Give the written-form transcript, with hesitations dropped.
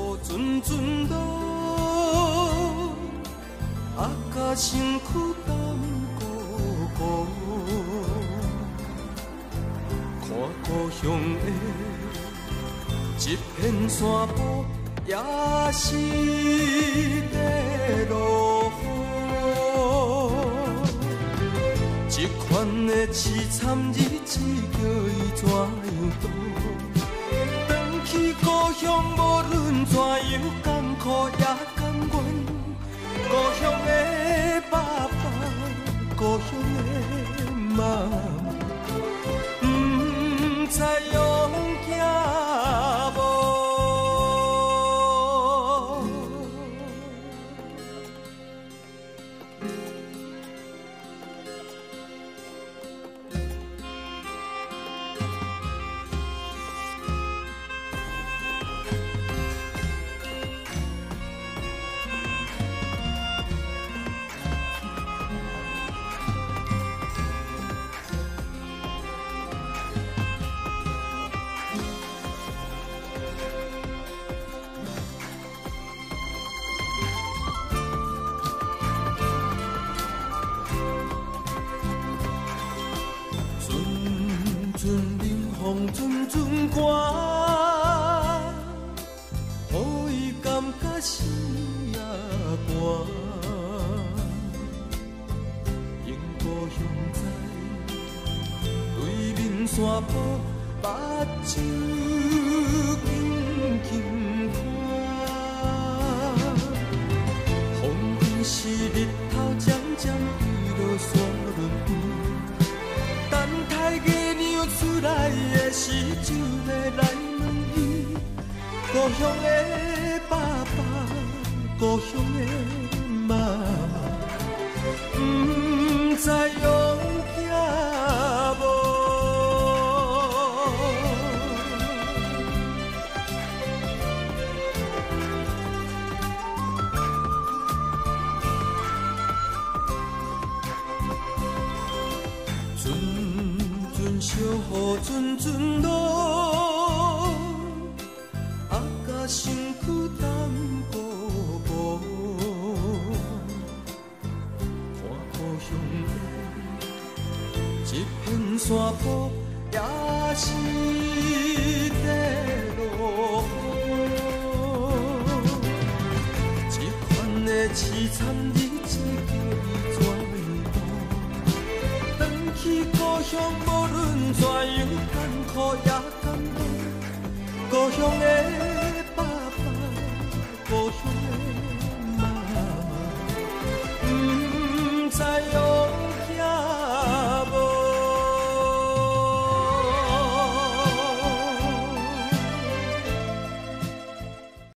阵阵落，啊，甲身躯淡孤孤，看故乡的一片山坡，也是在落雨。这款的凄惨日子，叫伊怎样度？返去故乡，无论怎样艰苦也甘愿。故乡的爸爸，故乡的妈妈，不知用行无。阵阵寒，予伊感觉心也寒。因故乡在对面山坡，目睭紧紧看。风云是日头渐渐飞落山轮边。等待月亮出来的时就要来问伊，故乡的爸爸，故乡的妈妈，不知用行无。小雨阵阵落，啊，甲身躯淡孤孤，看故乡的一片山坡，也是在落雨。这款的凄惨日子，叫伊怎样度？返去故乡，无论怎样艰苦也甘愿，故乡的。